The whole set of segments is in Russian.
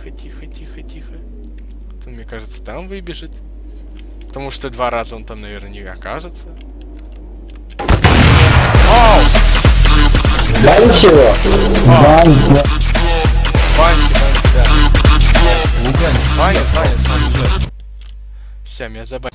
тихо, тихо, тихо, тихо. Он, мне кажется, там выбежит. Потому что 2 раза он там, наверное, не окажется. Оу! Банчево! Банчи, да. Баня, сам. Все, меня забанили.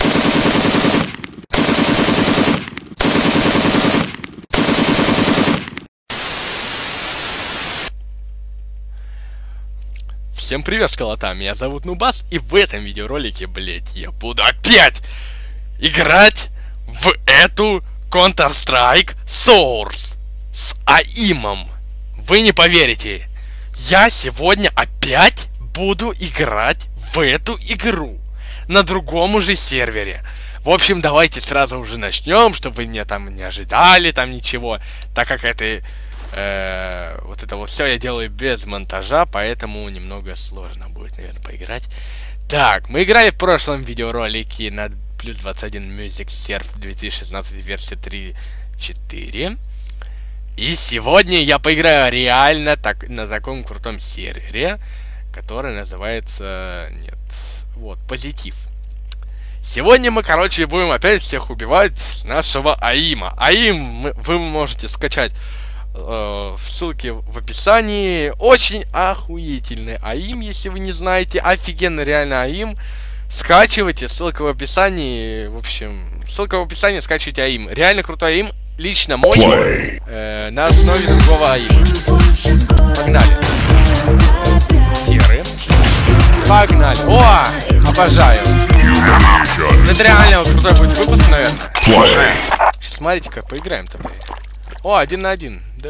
Всем привет, школота, меня зовут Нубас, и в этом видеоролике, блять, я буду опять играть в эту Counter-Strike Source с АИМом. Вы не поверите, я сегодня опять буду играть в эту игру на другом уже сервере. В общем, давайте сразу уже начнем, чтобы вы меня там не ожидали, там ничего, так как это... вот это вот все я делаю без монтажа, поэтому немного сложно будет, наверное, поиграть. Так, мы играли в прошлом видеоролике на плюс 21 Music Surf 2016 версия 3.4. И сегодня я поиграю реально на таком крутом сервере, который называется... Нет, вот, Позитив. Сегодня мы, короче, будем опять всех убивать нашего АИМа. АИМ вы можете скачать в ссылке в описании. Очень охуительный АИМ, если вы не знаете. Офигенно, реально АИМ. Скачивайте, ссылка в описании. В общем, ссылка в описании, скачивайте АИМ. Реально крутой АИМ, лично мой, на основе другого АИМа. Погнали. Серы. Погнали. О, обожаю. Это реально крутой будет выпуск, наверное. Сейчас смотрите, как поиграем-то, блядь. О, 1 на 1. Да.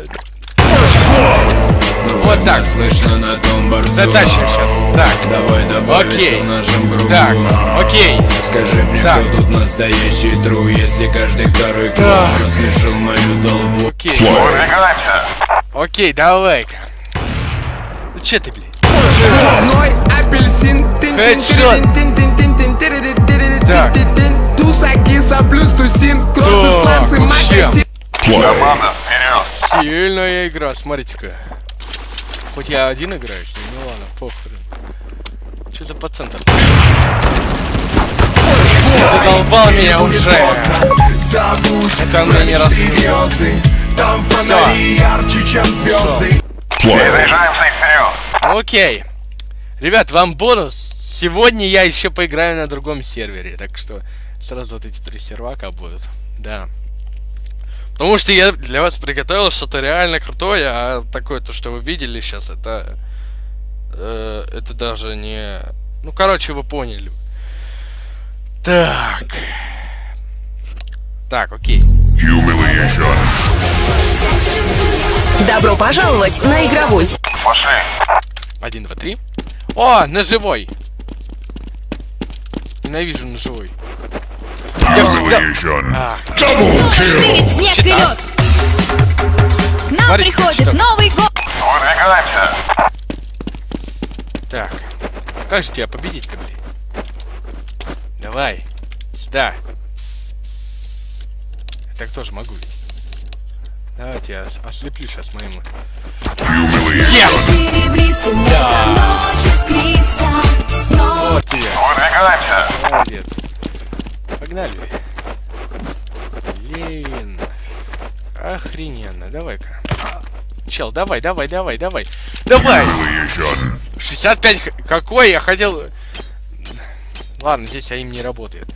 Вот так. Затащим сейчас. Так. Окей. Так. Окей. Скажи мне, так. Кто тут настоящий тру, если каждый второй клон рассмешил мою долбу. Окей. Окей, давай-ка. Ну че ты, блядь? Хедшот. Так. Вообще. Команда, вперед! Сильная игра, смотрите-ка. Хоть я один играю с ним, ну ладно, похуй. Что за пацан-то? Задолбал меня уже. Это он меня не рассказал. Там фонари ярче, чем звезды. Перезаряжаемся и вперед! Окей. Ребят, вам бонус. Сегодня я еще поиграю на другом сервере. Так что сразу вот эти 3 сервака будут. Да. Потому что я для вас приготовил что-то реально крутое, а такое, то, что вы видели сейчас, это даже не... Ну, короче, вы поняли. Так. Так, окей. Добро пожаловать на игровой. Пошли. 1, 2, 3. О, ножевой. Ненавижу ножевой. Я всегда... Ах. Снег вперед! К нам Смотрите, приходит что? Новый год! Выдвигаемся. Так. Как же тебя победить-то, блин? Давай. Сюда. Я так тоже могу ведь. Давайте я ослеплю сейчас моему. Yes! Да. Вот тебе. Выдвигаемся. Молодец. Погнали. Блин. Охрененно. Давай-ка. Чел, давай. Давай. 65. Какой? Я хотел... Ладно, здесь АИМ не работает.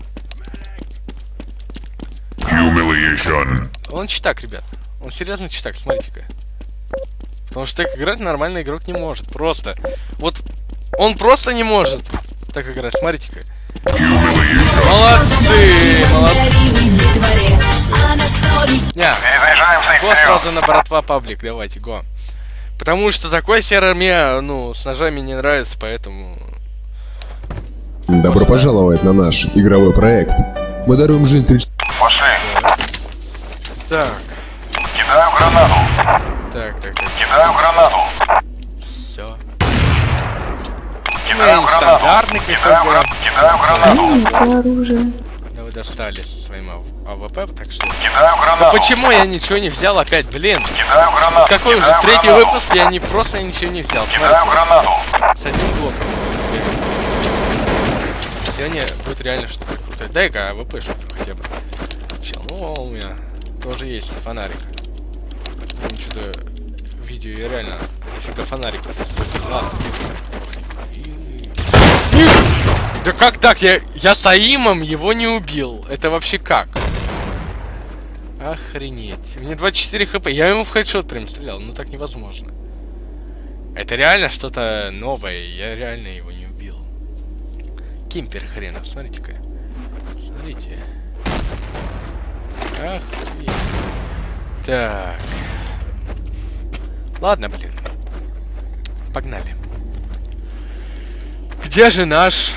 Он читак, ребят. Он серьезно читак, смотрите-ка. Потому что так играть нормальный игрок не может. Просто. Вот он просто не может так играть. Смотрите-ка. Молодцы! Не, Перезаряжаемся и го вперед! сразу на братва паблик, давайте, го. Потому что такой сервер мне, ну, с ножами не нравится, поэтому... Добро пожаловать на наш игровой проект. Мы даруем жизнь 3... Пошли. Так, Кидаю гранату. так. Кидаю гранату. Все. Кидаю гранату. Стандартный Кидаю какой-то. гранату. Давай. вы достали со своим АВП, так что... Кидаю Да гранату. почему я ничего не взял опять, блин? Кидаю гранату. Какой уже Кидаю третий гранату. выпуск, я не просто ничего не взял. Кидаю Смотрите, гранату. с одним блоком. Сегодня будет реально что-то крутое. Дай-ка АВП что-то хотя бы. Чел, ну у меня тоже есть фонарик. Там что-то видео я реально дофига фонариков использую. Ладно. Да как так? Я с АИМом его не убил. Это вообще как? Охренеть. У меня 24 хп. Я ему в хедшот прям стрелял. Ну так невозможно. Это реально что-то новое. Я реально его не убил. Кемпер хренов. Смотрите-ка. Смотрите. Охренеть. Так. Ладно, блин. Погнали. Где же наша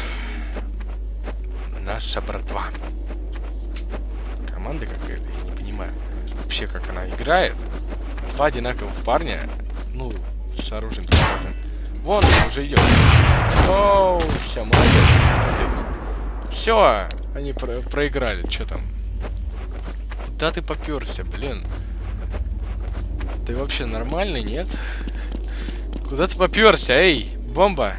братва? Команда какая-то, я не понимаю вообще, как она играет. Два одинаковых парня, ну, с оружием. Вон, уже идет. Оу, все, молодец, молодец. Все, они проиграли, что там? Куда ты попёрся, блин? Ты вообще нормальный, нет? Куда ты попёрся, эй, бомба?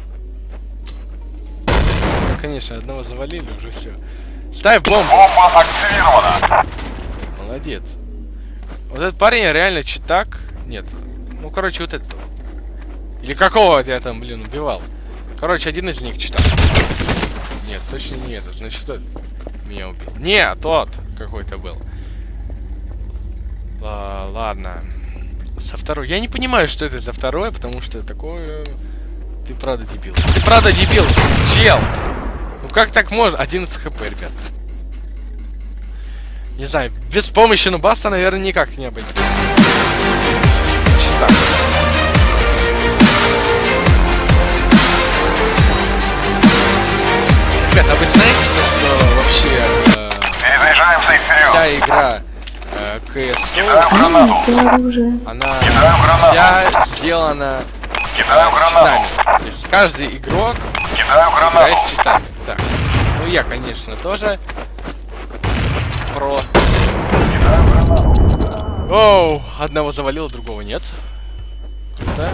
Конечно, одного завалили, уже все. Ставь бомбу! Бомба активирована. Молодец. Вот этот парень реально читак. Нет. Ну, короче, вот этот. Или какого я там, блин, убивал? Короче, один из них читак. Нет, точно не этот. Значит, тот меня убил. Не, тот какой-то был. Ладно. Со второй. Я не понимаю, что это за второе, потому что такое... Ты правда дебил. Ты правда дебил, чел! Ну как так можно? 11 хп, ребят. Не знаю, без помощи нубаса, наверное, никак не обойти. Читак. Ребят, а вы знаете, что вообще Перезаряжаем сейф вперед. вся игра Кидаю CSGO, гранату. она Кидаю гранату. вся сделана Кидаю с гранату. читами. То есть каждый игрок Кидаю играет гранату. с читами. Так, ну я, конечно, тоже про... Кидаю гранату. Оу, одного завалило, другого нет. Да.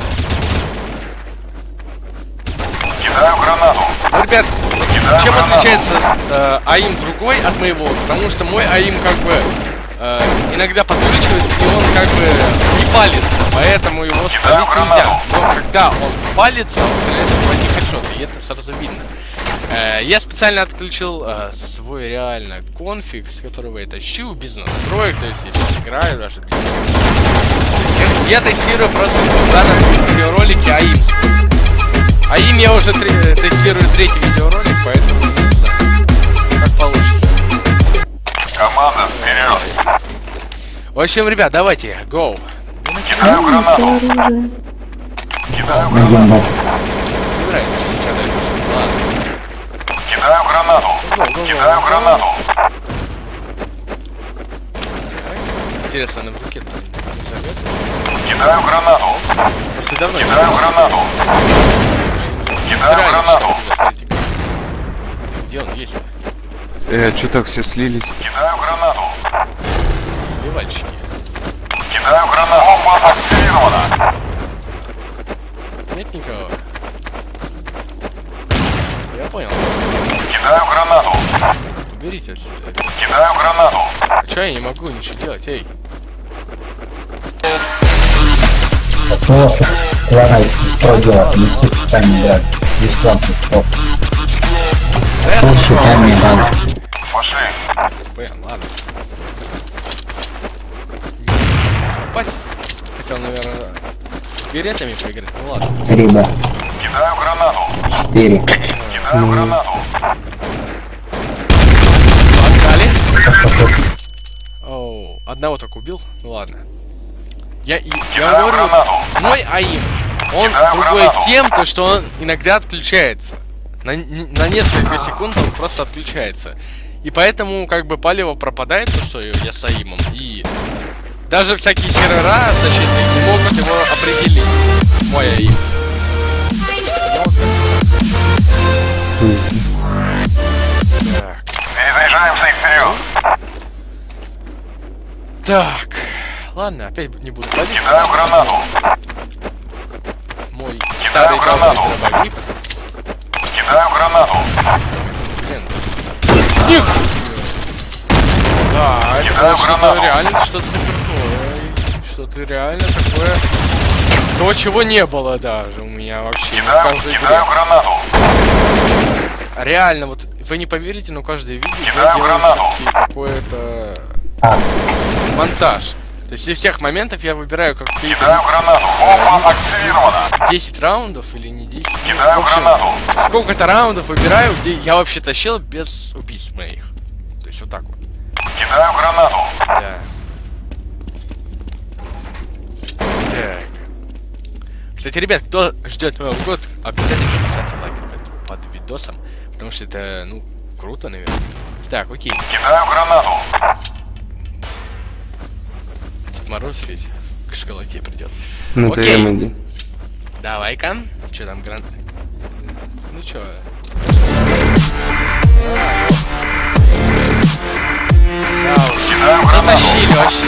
Кидаю гранату. Ну, ребят, Кидаю чем гранату. отличается АИМ другой от моего? Потому что мой АИМ как бы иногда подключивает, и он как бы не палится, поэтому его спалить нельзя. Но когда он палится, он стреляет в одни хедшоты, и это сразу видно. Я специально отключил свой реально конфиг, с которого я тащу, без настроек, то есть я сейчас играю даже без... Я тестирую просто в данном видеоролике АИМ. АИМ я уже тестирую третий видеоролик, поэтому не знаю, как получится. Команда вперед. В общем, ребят, давайте, go. Кидаю гранату. Кидаю гранату. Не нравится, ничего даже. Ладно. Кидаю гранату. Кидаю гранату. Интересно, на руке там не завес. Кидаю гранату. После давно не Кидаю было. гранату. Кидаю Реально гранату. читал, смотрите. Где он есть? Чё так все слились? Кидаю гранату. Сливальщики. Кидаю гранату. Бомба активирована. Нет никого. Я понял. Кидаю гранату. Уберите отсюда. Кидаю гранату. А чё я не могу ничего делать, эй? Ладно, что делать? Не специально играть. Бесплатный стоп. Да я Лучше камень надо. Пошли. Блин, ладно. Пать. Хотел, наверное, с беретами поиграть. Ну ладно. Риба. Кидаю гранату. 4. Кидаю гранату. Погнали. Оу, одного только убил. Ну ладно. Я вам говорю, мой АИМ, он другой тем, то что он иногда отключается. На несколько секунд он просто отключается. И поэтому как бы палево пропадает, то что я с АИМом. И даже всякие сервера защитные не могут его определить. Мой АИМ. Так. ладно, опять не буду палить. Кидаю гранату. Мой старый гранату. дробовик. Кидаю гранату. Блин. Них! Да, это Кидаю что-то гранату. реально что-то крутое. Что-то реально такое. То, чего не было даже у меня вообще. в каждой игре. Кидаю гранату. Реально, вот вы не поверите, но каждое видео я Кидаю делаю гранату. все-таки какой-то монтаж. То есть из всех моментов я выбираю Кидаю какие-то гранату. Бомба активирована. 10 раундов или не 10. Кидаю в общем, гранату. сколько-то раундов выбираю, где я вообще тащил без убийств моих. То есть вот так вот. Кидаю гранату. Да. Так. Кстати, ребят, кто ждет Новый год, обязательно поставьте лайк под видосом, потому что это, ну, круто, наверное. Так, окей. Кидаю гранату. Дед Мороз ведь к школоте придет. Ну Окей. ТМ иди. Давай-ка. Че там, гранат? Ну чё? Да уж. Кидаю гранату. Затащили вообще.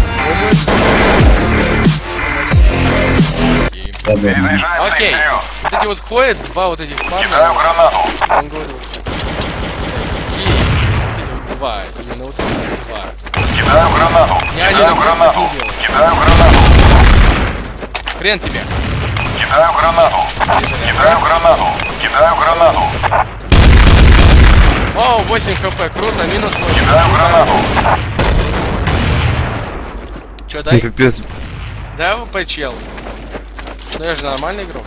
Перезаряжаем Окей. вперед. Вот эти вот ходят, два вот этих Кидаю парня. гранату. Он говорит, такие, вот эти вот два, именно вот эти вот два. Кидаю гранату. Ни один Кидаю так гранату. не делает. Кидаю гранату. Хрен тебе. Кидаю гранату. Кидаю гранату. Кидаю гранату. О, 8 хп, круто, минус 8. Кидаю гранату. Чё, Ну дай? пипец. Да, ВП чел. Ну я же нормальный игрок.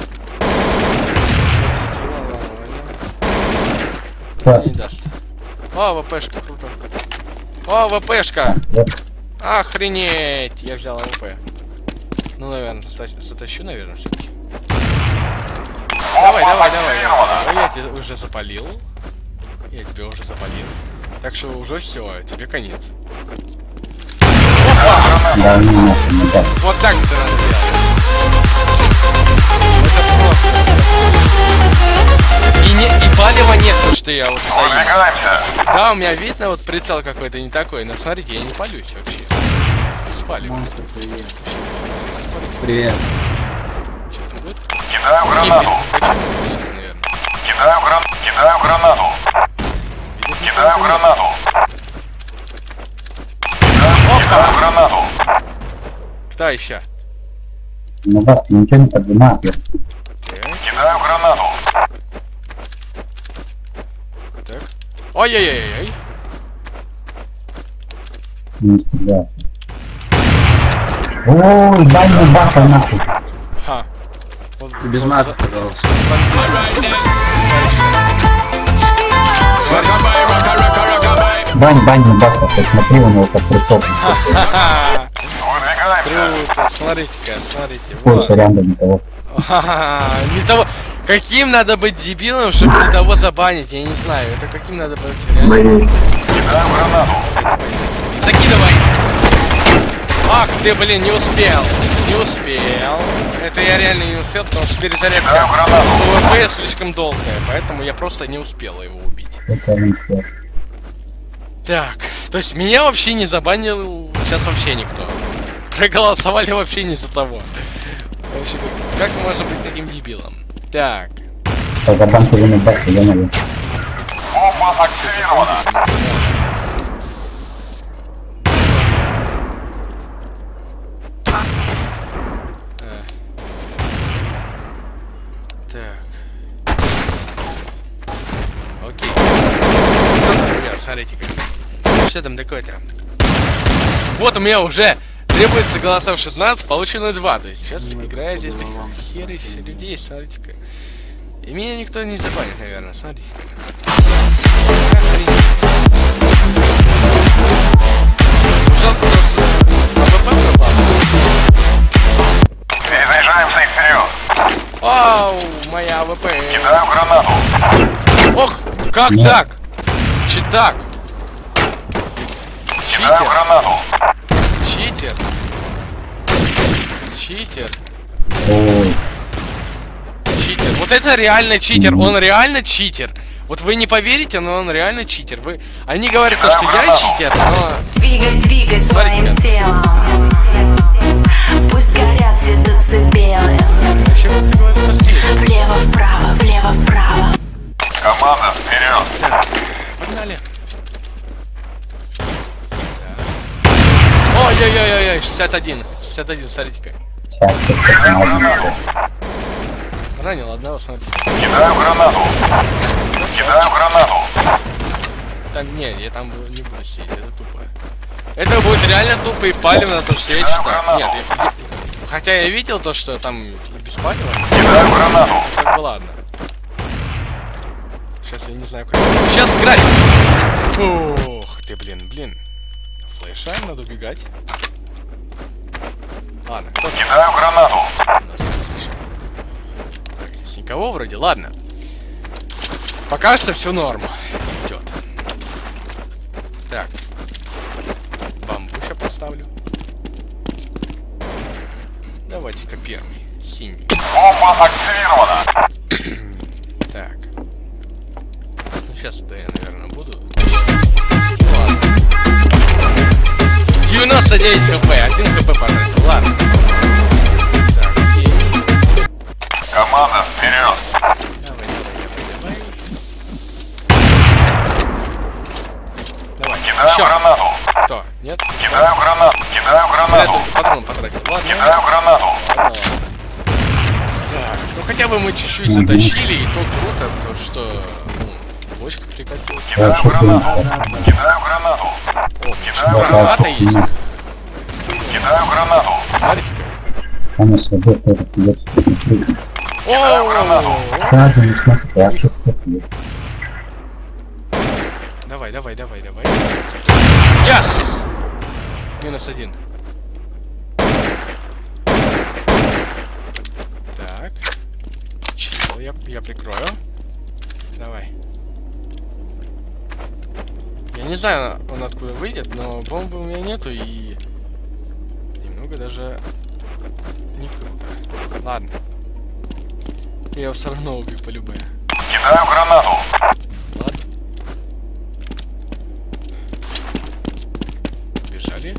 Не даст. О, ВПшка, круто. О, ВПшка! Охренеть! Я взял ВП. Ну, наверное, затащу, наверное, все-таки. Давай. Я тебя уже запалил. Я тебя уже запалил. Так что уже все, тебе конец. Да, ну, Вот так это надо делать. Это просто. И палева нет, то что я вот стою. Выдвигаемся. Да, у меня видно, вот прицел какой-то не такой. Но смотрите, я не палюсь вообще. Спали. Привет. Что там будет? Кидаю гранату. Хочу находиться, наверное. Кидаю гранату. Кидаю гранату. Кидаю гранату. Кидаю гранату. Кто еще? ну да, ничего не поднимает. Так, Кидаю гранату. так. Ой-ой-ой-ой. Не стреляет. Ой, дай мне баха нахуй. Ха. Вот, Без вот маски, за- пожалуйста. Бань мне баха, посмотри, у него как прицел. Ха-ха. Выдвигаемся. Круто, смотрите-ка, смотрите. Сколько Вот. рядом не того. Ха-ха. Не того. Каким надо быть дебилом, чтобы не того забанить? Я не знаю. Это каким надо быть реально. Кидаю гранату. Закидывай! Ах ты, блин, не успел. Не успел. Это я реально не успел, потому что перезарядка Кидаю гранату. ПВП слишком долгая, поэтому я просто не успел его убить. Это не всё. Так, то есть меня вообще не забанил сейчас вообще никто. Проголосовали вообще не за того. Вообще, как можно быть таким дебилом? Так. Тогда банку не баха, я могу. Бомба активирована. Так. Окей. Ну, там, ребят, смотрите-ка. Что там такое-то? Вот у меня уже требуется голосов 16, получено 2. То есть сейчас играю здесь херище людей, смотрите-ка. И меня никто не забанит, наверное, смотрите. Ну, жалко просто АВП пропал. Перезаряжаемся и вперед. Ау, моя АВП. Кидаю гранату. Ох, как Нет. так? Читак. Кидаю Читер. гранату. Читер. Читер. Ой, Читер. Вот это реально читер. Он реально читер. Вот вы не поверите, но он реально читер. Они говорят, то, что я читер, но... Двигай своим Смотрите-ка. телом. пусть горят все децибелы. Вообще, как ты говоришь, последний. Влево-вправо, влево-вправо. Команда, вперед! Погнали. Ой-ой-ой-ой, 61. 61, смотрите-ка. Сейчас ты помогу. Ранил одного, смотрите. Кидаю гранату! Кидаю гранату! Там, не, я там не буду сидеть, это тупо. Это будет реально тупо и палевно, то, что я читаю. Нет, хотя я видел то, что там без палева. Кидаю гранату! Как бы ладно. Сейчас я не знаю, как... Сейчас играть! Ух ты, блин. Флеша, надо убегать. Ладно, кто там? Кидаю гранату! Нас не слышал. Так, здесь никого вроде, ладно. Пока что все норма. Идет. Так. Бамбуша поставлю. Давайте-ка первый. Синий. Бомба активирована! Так. Ну, сейчас-то я, наверное, буду. Ладно. 99 хп, 1 хп потратил. Ладно. Так, окей. Команда, вперед! Давай. Кидаю Еще. гранату! Кто? Нет? Кидаю гранату! Кидаю Я гранату! тут патрон потратил. Ладно. Кидаю гранату! Ладно. Так, ну хотя бы мы чуть-чуть затащили, и то круто, то что, ну, бочка прикатилась. Кидаю гранату! Кидаю гранату! О, граната есть. Кидаю гранату! Смотрите-ка. Конечно, вот это придется. О, Сразу начну спрашиваться. давай. Yes! -1. Так. Чил, я прикрою. Давай. Я не знаю, он откуда выйдет, но бомбы у меня нету и... Немного даже... Не круто. Ладно. Я его все равно убью по-любому. Кидаю гранату! Ладно. Побежали.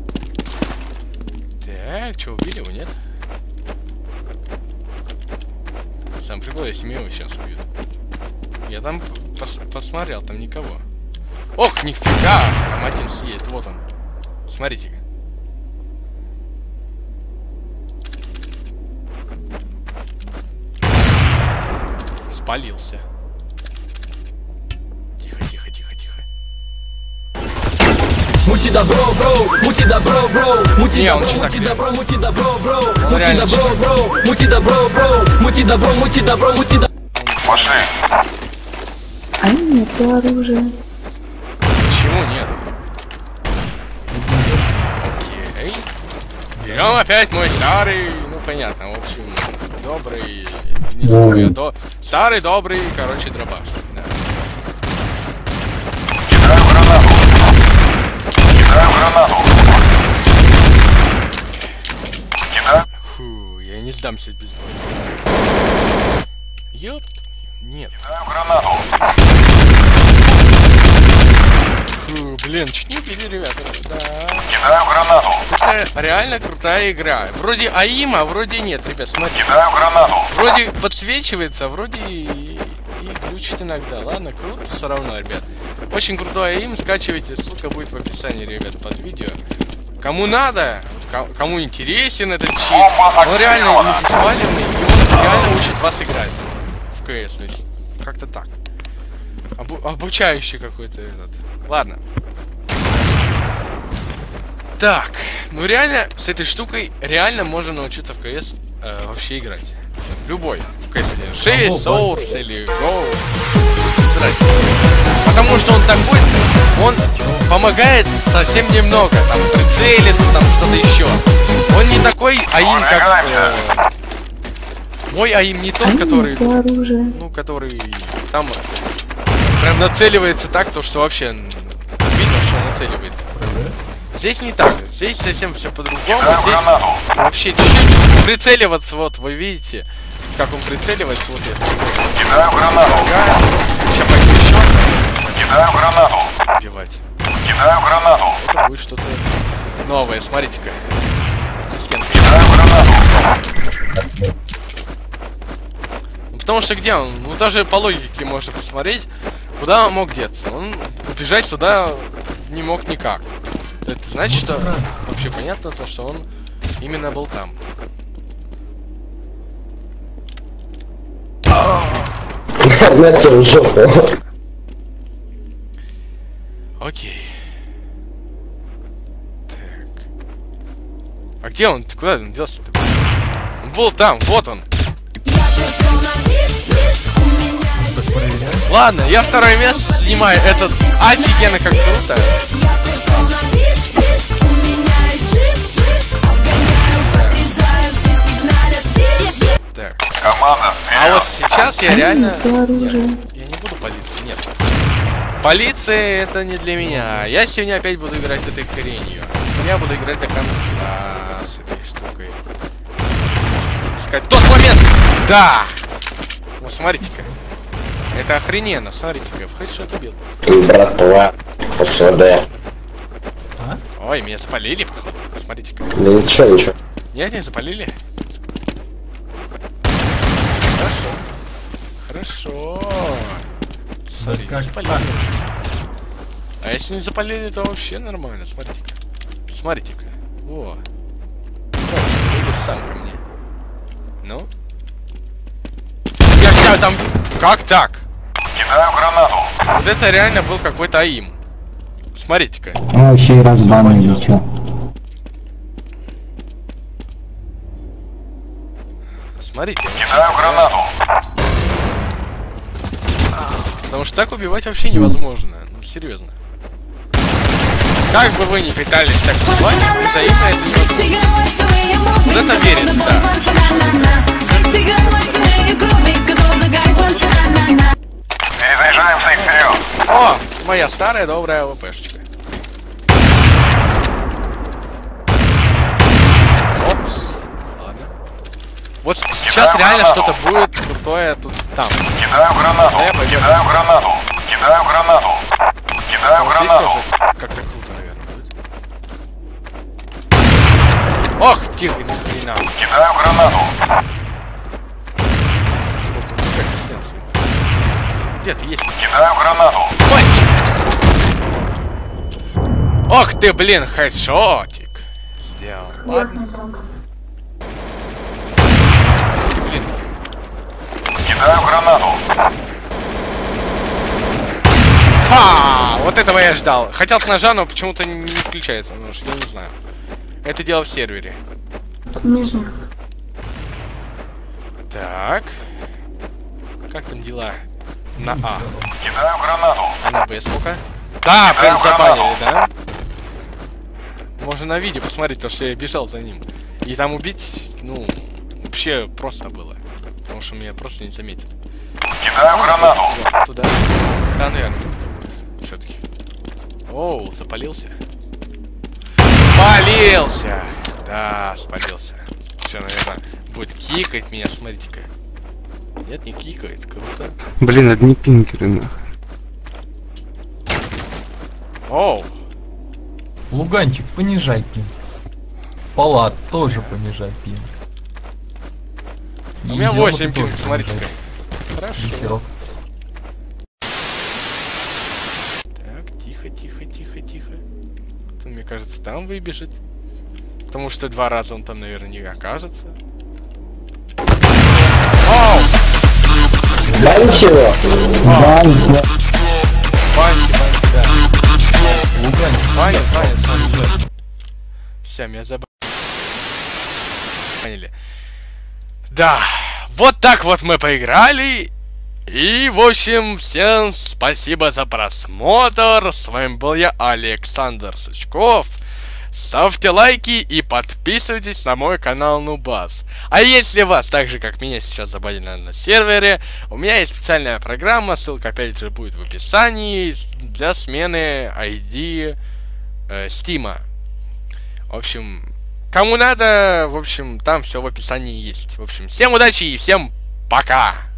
Так, что, убили его, нет? Сам прикол, если меня его сейчас убьют. Я там посмотрел, там никого. Ох, нифига! Там один сидит, вот он. Смотрите. Спалился. Тихо. Мути добро, бро, мути добро, бро, мути Не, он добро, читак мути добро, мути добро, бро, Он мути реально добро, бро, мути добро, бро, мути добро, мути добро, мути добро. Пошли! А нету оружия. Почему нет? Окей. Берем опять мой старый, ну понятно, в общем, добрый, не знаю, старый, добрый, короче, дробаш. Да. Кидаю гранату! Кидаю гранату! Кидаю... Фу, я не сдамся без боя. Ёп, нет. Кидаю гранату! Фу, блин, чуть не убили, ребята. Да. Кидаю гранату! Это реально крутая игра. Вроде АИМ, а вроде нет, ребят, смотрите. Кидаю гранату! Вроде подсвечивается, а вроде и глючит иногда. Ладно, круто все равно, ребят. Очень крутой АИМ, скачивайте, ссылка будет в описании, ребят, под видео. Кому надо, кому интересен этот чит, он реально не беспалевный, и он реально учит вас играть в КС. То есть, как-то так. Обучающий какой-то этот. Ладно. Так, ну реально, с этой штукой реально можно научиться в КС вообще играть. Любой. В КС 1.6, Source или Go. Потому что он такой, он помогает совсем немного. Там прицелиться, там что-то еще. Он не такой АИМ, как... мой АИМ не тот, который... Ну, который там прям нацеливается так, то что вообще видно, что нацеливается. Здесь не так, здесь совсем все по-другому. Здесь вообще чуть-чуть прицеливаться, вот вы видите, как он прицеливается, вот я. Кидаю гранату! Сейчас пойду еще. Кидаю гранату! Убивать. Кидаю гранату! Это будет что-то новое, смотрите-ка. За стенкой. Кидаю Ну, потому что где он? Ну даже по логике можно посмотреть, куда он мог деться. Он убежать сюда не мог никак. Это значит, что вообще понятно то, что он именно был там. Окей. Так. А где он? Ты куда он делся-то? Он был там, вот он. Ладно, я второе место занимаю. Это офигенно как круто. Так. А вот сейчас я реально... Я не буду палиться, нет. Полиция это не для меня. Я сегодня опять буду играть с этой хренью. Я буду играть до конца с этой штукой. Искать тот момент! Да! Вот смотрите-ка. Это охрененно, смотрите-ка. В хэдшот убил. Братва, СВД. Ой, меня запалили, походу. Смотрите-ка. Да ничего. Нет, не запалили? Хорошо. Смотри, не запалили. А если не запалили, то вообще нормально. Смотрите-ка. Смотрите-ка. Во. Идешь сам ко мне. Ну? Я тебя там... Как так? Кидаю гранату. Вот это реально был какой-то АИМ. Смотрите-ка. А вообще и разбаны или чё? Смотрите. Кидаю гранату. Потому что так убивать вообще невозможно. Ну, серьезно. Как бы вы ни пытались так убивать, взаимно это невозможно. Вот это верится, да. Перезаряжаем всех вперед. О, моя старая добрая АВПшечка. Опс. Ладно. Вот сейчас реально что-то будет крутое тут там. Кидаю гранату. Кидаю гранату. Кидаю гранату. Кидаю Вот здесь гранату. тоже как-то круто, наверное, будет. Ох, тихо, ни хрена. Кидаю гранату. Сколько он как снялся. Где ты есть? Кидаю гранату. Мальчик! Ох ты, блин, хэдшотик. Сделал. Ладно. Ты, блин. Кидаю гранату. Ха! Вот этого я ждал. Хотел с ножа, но почему-то не включается нож. Я не знаю. Это дело в сервере. Не знаю. Так. Как там дела? На А. Кидаю гранату. А на Б сколько? Да, прям забанили, да? Можно на видео посмотреть, потому что я бежал за ним. И там убить, ну, вообще просто было. Потому что меня просто не заметил. Кидаю гранату. Туда. Да, наверное, все-таки. Оу, запалился. Спалился! Да, спалился. Все, наверное, будет кикать меня, смотрите-ка. Нет, не кикает, круто. Блин, одни пинкеры, нахуй. Оу! Луганчик, понижай пинг. Палат тоже понижай пинг. У меня 8 пинг, смотрите-ка. Хорошо. Так, тихо, тихо, тихо, тихо. Он, мне кажется, там выбежит. Потому что 2 раза он там, наверное, не окажется. Оу! Банчи его! Банчи! Банки, да. Баня, смотри. Все, меня забанили. Да, вот так вот мы поиграли. И, в общем, всем спасибо за просмотр. С вами был я, Александр Сычков. Ставьте лайки и подписывайтесь на мой канал Нубас. А если вас, так же как меня сейчас забанили на сервере, у меня есть специальная программа, ссылка опять же будет в описании, для смены ID Стима. В общем, кому надо, в общем, там все в описании есть. В общем, всем удачи и всем пока!